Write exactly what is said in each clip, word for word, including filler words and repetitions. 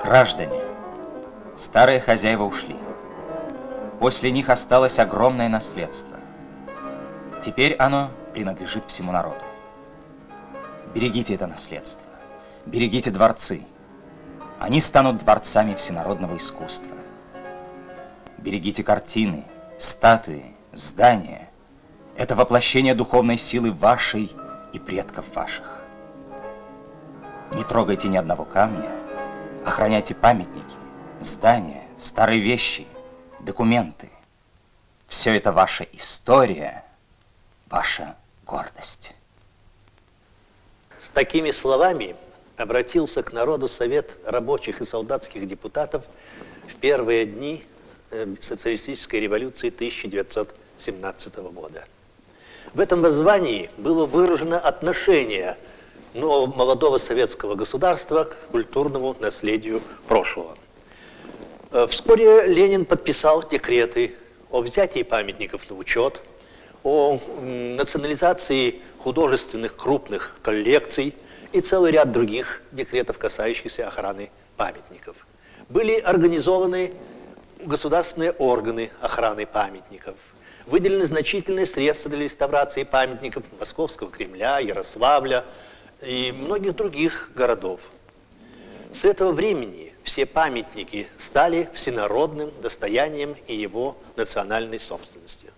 Граждане, старые хозяева ушли. После них осталось огромное наследство. Теперь оно принадлежит всему народу. Берегите это наследство, берегите дворцы. Они станут дворцами всенародного искусства. Берегите картины, статуи, здания. Это воплощение духовной силы вашей и предков ваших. Не трогайте ни одного камня, охраняйте памятники, здания, старые вещи, документы. Все это ваша история, ваша гордость. С такими словами обратился к народу Совет рабочих и солдатских депутатов в первые дни социалистической революции тысяча девятьсот семнадцатого года. В этом воззвании было выражено отношение нового молодого советского государства к культурному наследию прошлого. Вскоре Ленин подписал декреты о взятии памятников на учет, о национализации художественных крупных коллекций и целый ряд других декретов, касающихся охраны памятников. Были организованы государственные органы охраны памятников. Выделены значительные средства для реставрации памятников Московского Кремля, Ярославля и многих других городов. С этого времени все памятники стали всенародным достоянием и его национальной собственностью.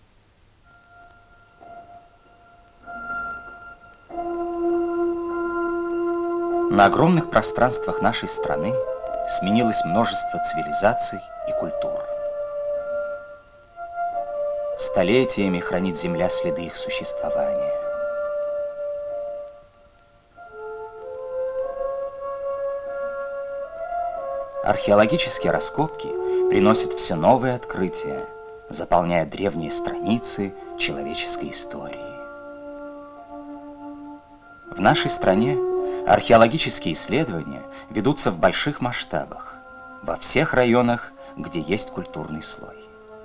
На огромных пространствах нашей страны сменилось множество цивилизаций и культур. Столетиями хранит земля следы их существования. Археологические раскопки приносят все новые открытия, заполняя древние страницы человеческой истории. В нашей стране археологические исследования ведутся в больших масштабах, во всех районах, где есть культурный слой.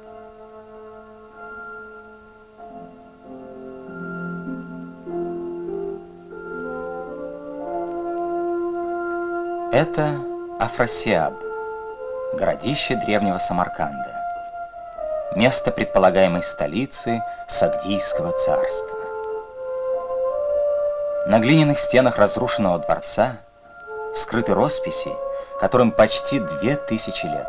Это Афрасиаб, городище древнего Самарканда, место предполагаемой столицы Сагдийского царства. На глиняных стенах разрушенного дворца вскрыты росписи, которым почти две тысячи лет.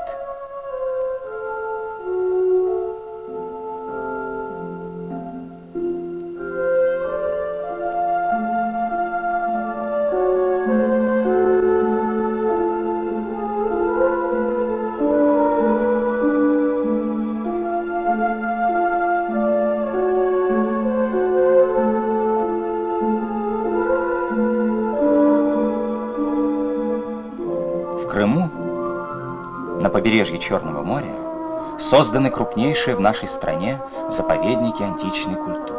В Крыму, на побережье Черного моря, созданы крупнейшие в нашей стране заповедники античной культуры.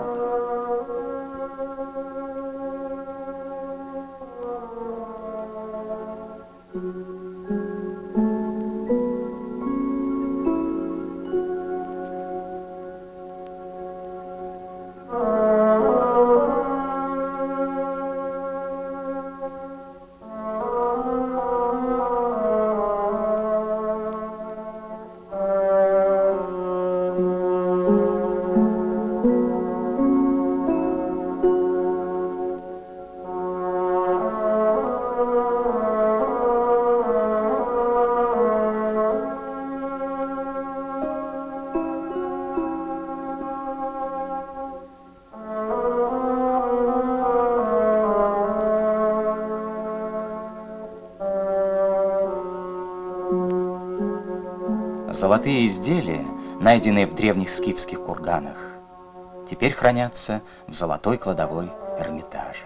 Золотые изделия, найденные в древних скифских курганах, теперь хранятся в золотой кладовой Эрмитажа.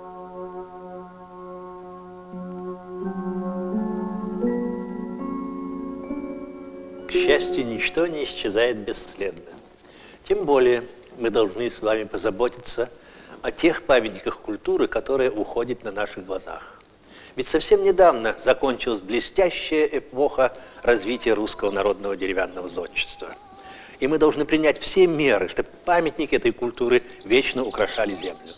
К счастью, ничто не исчезает бесследно. Тем более мы должны с вами позаботиться о тех памятниках культуры, которые уходят на наших глазах. Ведь совсем недавно закончилась блестящая эпоха развития русского народного деревянного зодчества. И мы должны принять все меры, чтобы памятники этой культуры вечно украшали землю.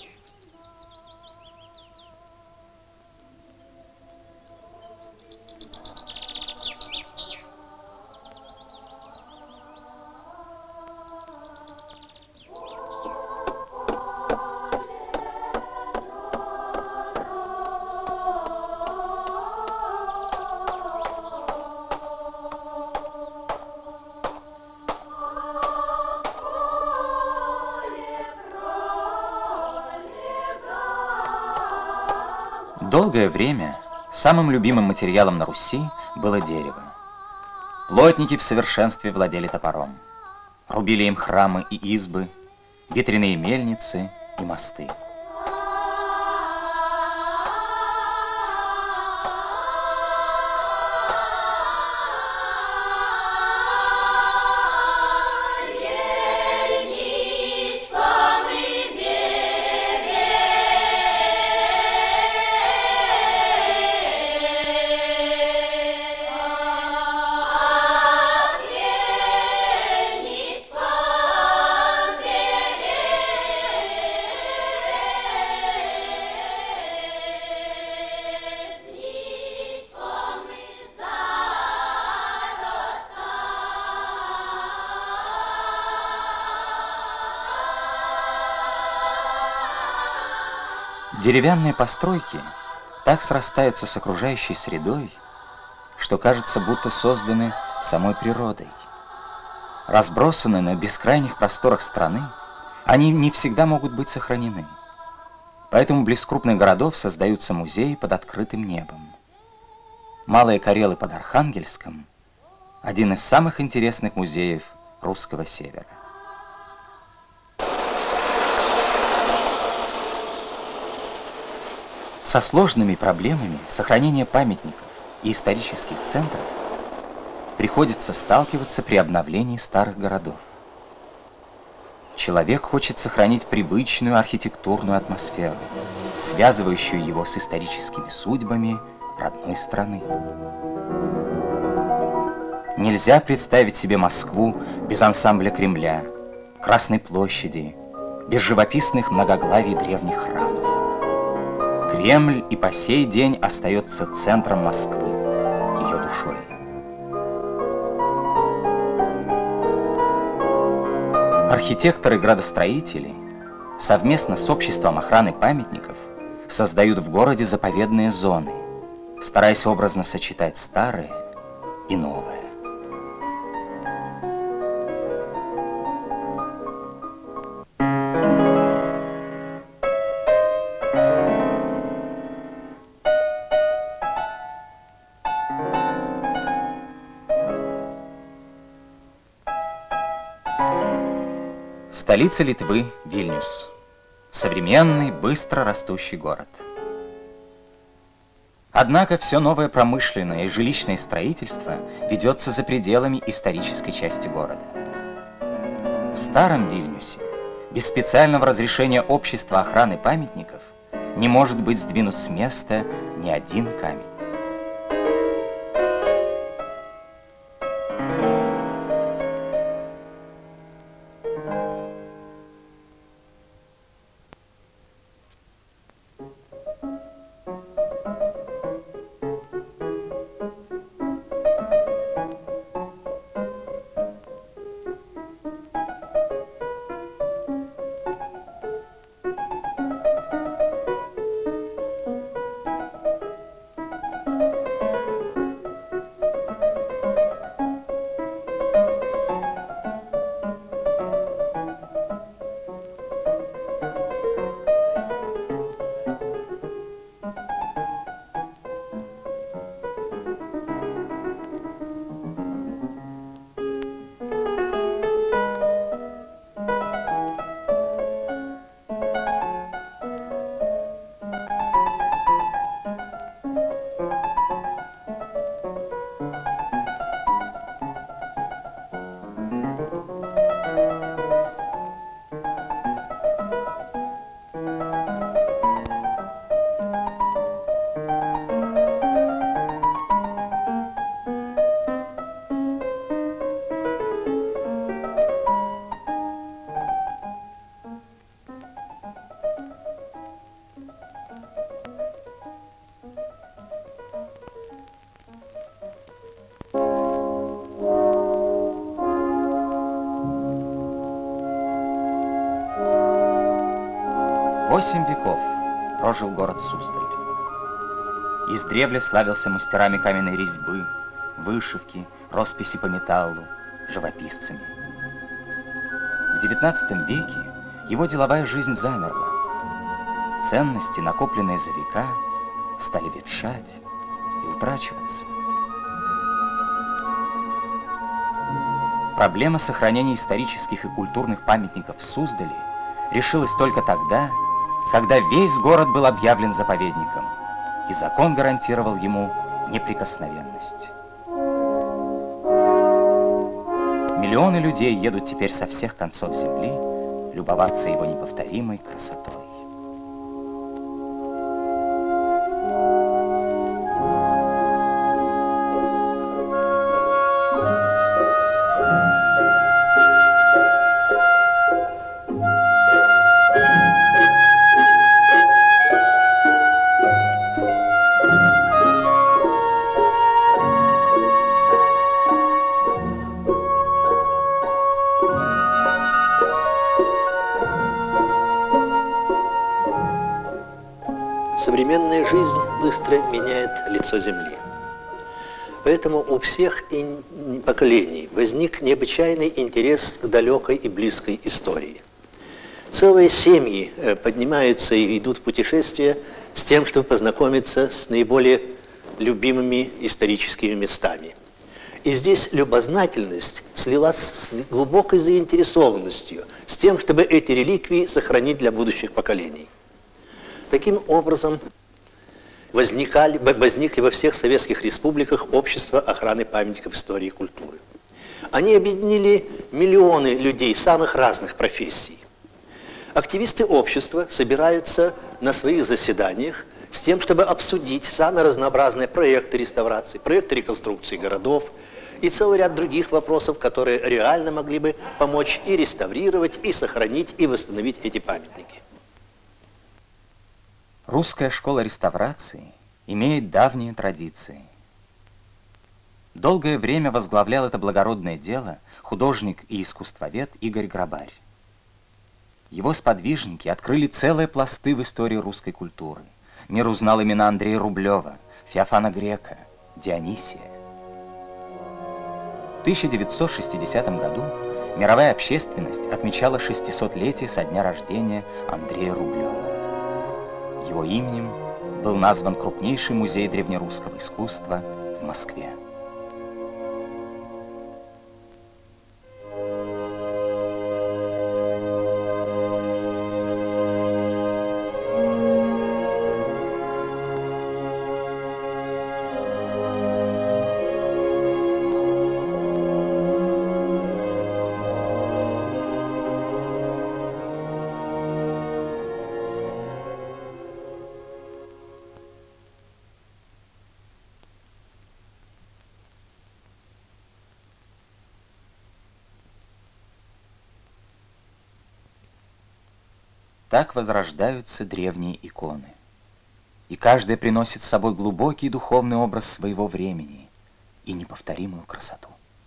Долгое время самым любимым материалом на Руси было дерево. Плотники в совершенстве владели топором. Рубили им храмы и избы, ветряные мельницы и мосты. Деревянные постройки так срастаются с окружающей средой, что кажется, будто созданы самой природой. Разбросаны на бескрайних просторах страны, они не всегда могут быть сохранены. Поэтому близ крупных городов создаются музеи под открытым небом. Малые Карелы под Архангельском – один из самых интересных музеев русского севера. Со сложными проблемами сохранения памятников и исторических центров приходится сталкиваться при обновлении старых городов. Человек хочет сохранить привычную архитектурную атмосферу, связывающую его с историческими судьбами родной страны. Нельзя представить себе Москву без ансамбля Кремля, Красной площади, без живописных многоглавий древних храмов. Кремль и по сей день остается центром Москвы, ее душой. Архитекторы и градостроители совместно с обществом охраны памятников создают в городе заповедные зоны, стараясь образно сочетать старое и новое. Столица Литвы – Вильнюс. Современный, быстро растущий город. Однако все новое промышленное и жилищное строительство ведется за пределами исторической части города. В старом Вильнюсе без специального разрешения общества охраны памятников не может быть сдвинут с места ни один камень. Восемь веков прожил город Суздаль. Издревле славился мастерами каменной резьбы, вышивки, росписи по металлу, живописцами. В девятнадцатом веке его деловая жизнь замерла. Ценности, накопленные за века, стали ветшать и утрачиваться. Проблема сохранения исторических и культурных памятников в Суздале решилась только тогда, когда весь город был объявлен заповедником, и закон гарантировал ему неприкосновенность. Миллионы людей едут теперь со всех концов земли любоваться его неповторимой красотой. Современная жизнь быстро меняет лицо Земли. Поэтому у всех поколений возник необычайный интерес к далекой и близкой истории. Целые семьи поднимаются и идут в путешествия с тем, чтобы познакомиться с наиболее любимыми историческими местами. И здесь любознательность слилась с глубокой заинтересованностью, с тем, чтобы эти реликвии сохранить для будущих поколений. Таким образом, возникали, возникли во всех советских республиках общества охраны памятников истории и культуры. Они объединили миллионы людей самых разных профессий. Активисты общества собираются на своих заседаниях с тем, чтобы обсудить самые разнообразные проекты реставрации, проекты реконструкции городов и целый ряд других вопросов, которые реально могли бы помочь и реставрировать, и сохранить, и восстановить эти памятники. Русская школа реставрации имеет давние традиции. Долгое время возглавлял это благородное дело художник и искусствовед Игорь Грабарь. Его сподвижники открыли целые пласты в истории русской культуры. Мир узнал имена Андрея Рублева, Феофана Грека, Дионисия. В тысяча девятьсот шестидесятом году мировая общественность отмечала шестисотлетие со дня рождения Андрея Рублева. Его именем был назван крупнейший музей древнерусского искусства в Москве. Так возрождаются древние иконы. И каждая приносит с собой глубокий духовный образ своего времени и неповторимую красоту.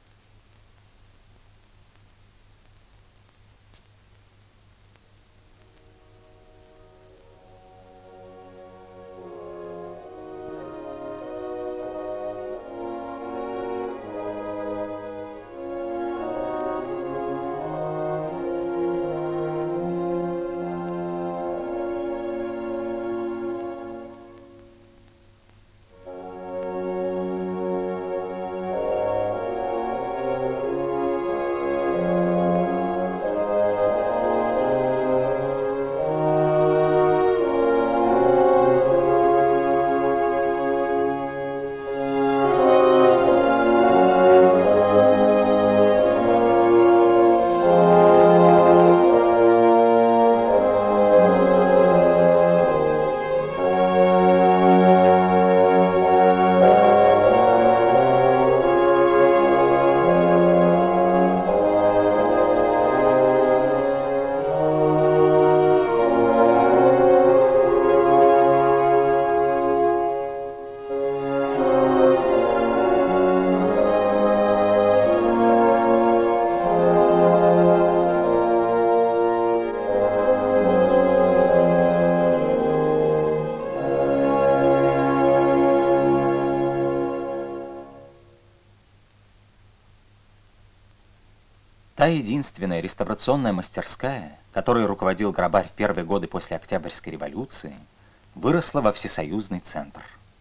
Та единственная реставрационная мастерская, которой руководил Грабарь в первые годы после Октябрьской революции, выросла во всесоюзный центр.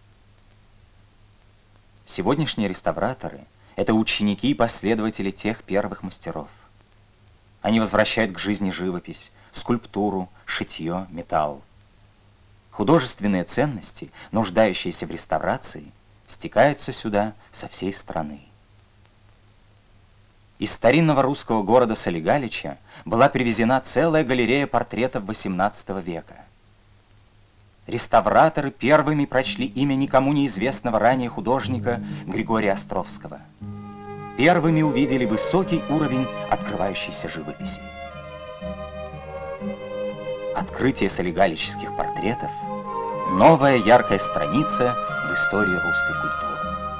Сегодняшние реставраторы — это ученики и последователи тех первых мастеров. Они возвращают к жизни живопись, скульптуру, шитье, металл. Художественные ценности, нуждающиеся в реставрации, стекаются сюда со всей страны. Из старинного русского города Солигалича была привезена целая галерея портретов восемнадцатого века. Реставраторы первыми прочли имя никому неизвестного ранее художника Григория Островского. Первыми увидели высокий уровень открывающейся живописи. Открытие солигалических портретов — новая яркая страница в истории русской культуры.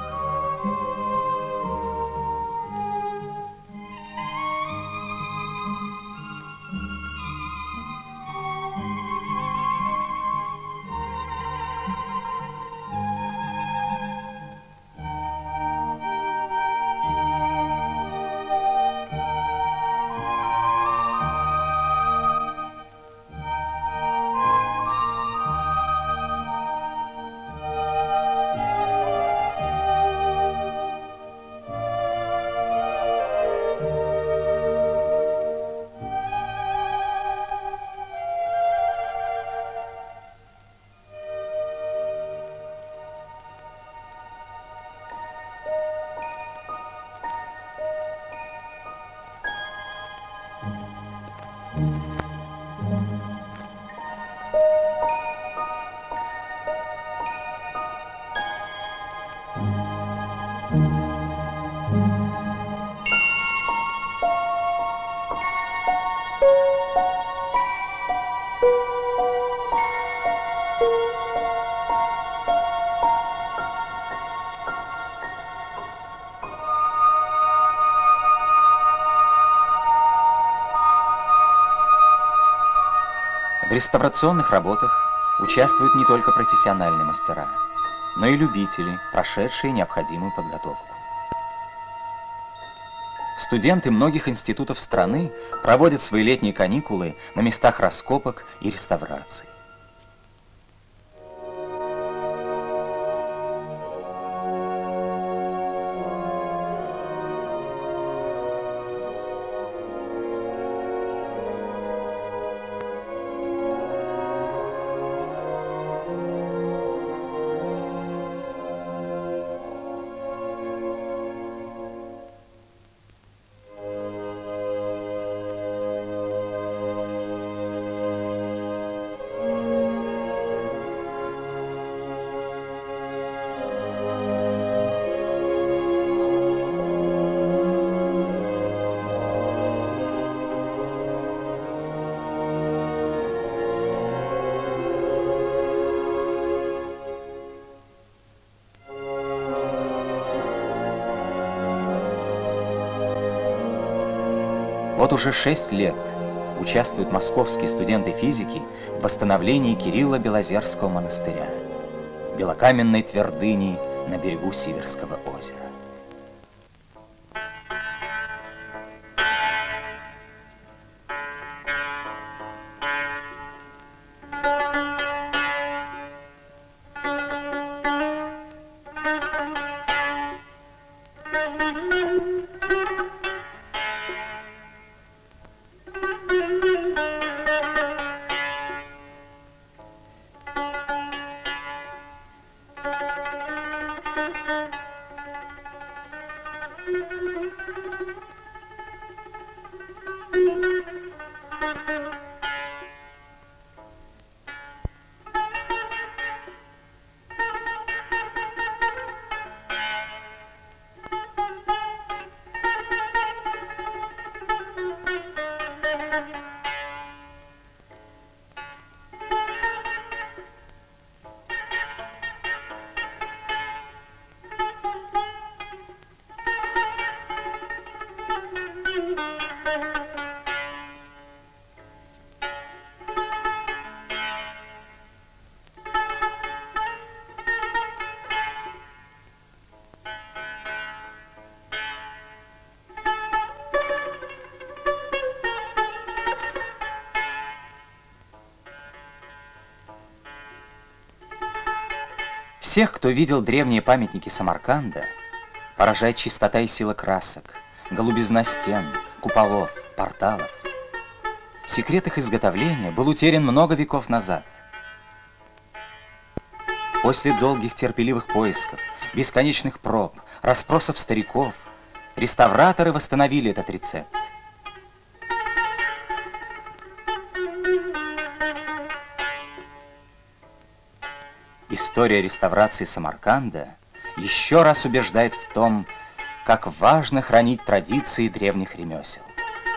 В реставрационных работах участвуют не только профессиональные мастера, но и любители, прошедшие необходимую подготовку. Студенты многих институтов страны проводят свои летние каникулы на местах раскопок и реставраций. Вот уже шесть лет участвуют московские студенты физики в восстановлении Кирилла Белозерского монастыря, белокаменной твердыни на берегу Сиверского озера. Всех, кто видел древние памятники Самарканда, поражает чистота и сила красок, голубизна стен, куполов, порталов. Секрет их изготовления был утерян много веков назад. После долгих терпеливых поисков, бесконечных проб, расспросов стариков, реставраторы восстановили этот рецепт. История реставрации Самарканда еще раз убеждает в том, как важно хранить традиции древних ремесел.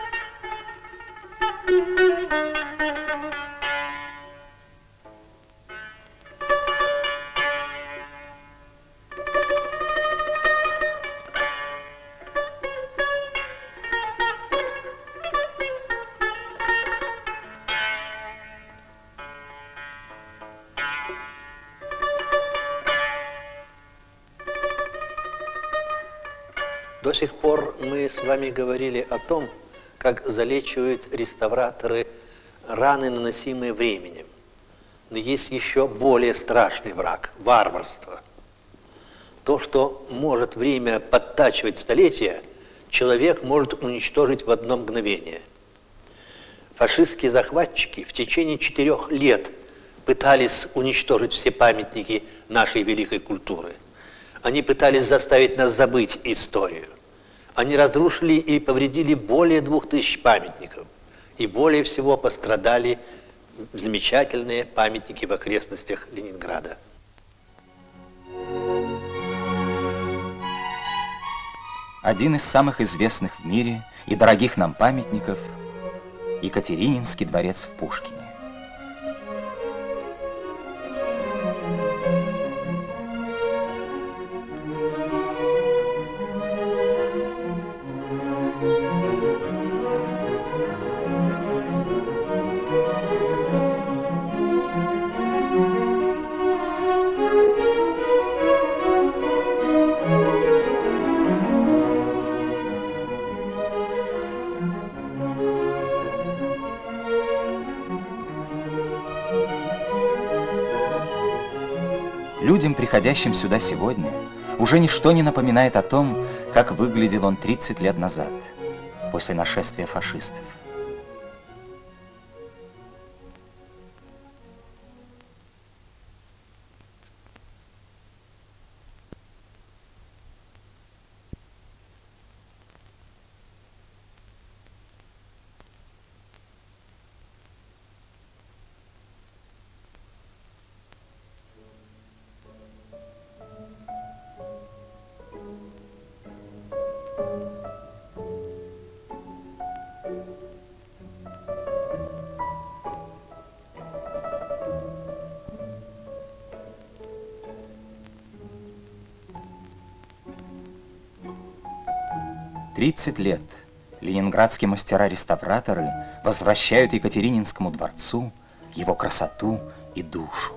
До сих пор мы с вами говорили о том, как залечивают реставраторы раны, наносимые временем. Но есть еще более страшный враг – варварство. То, что может время подтачивать столетия, человек может уничтожить в одно мгновение. Фашистские захватчики в течение четырех лет пытались уничтожить все памятники нашей великой культуры. Они пытались заставить нас забыть историю. Они разрушили и повредили более двух тысяч памятников. И более всего пострадали замечательные памятники в окрестностях Ленинграда. Один из самых известных в мире и дорогих нам памятников – Екатерининский дворец в Пушкине. Людям, приходящим сюда сегодня, уже ничто не напоминает о том, как выглядел он тридцать лет назад, после нашествия фашистов. тридцать лет ленинградские мастера-реставраторы возвращают Екатерининскому дворцу его красоту и душу.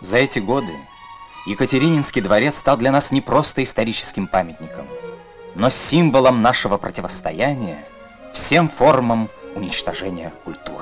За эти годы Екатерининский дворец стал для нас не просто историческим памятником, но символом нашего противостояния всем формам уничтожения культуры.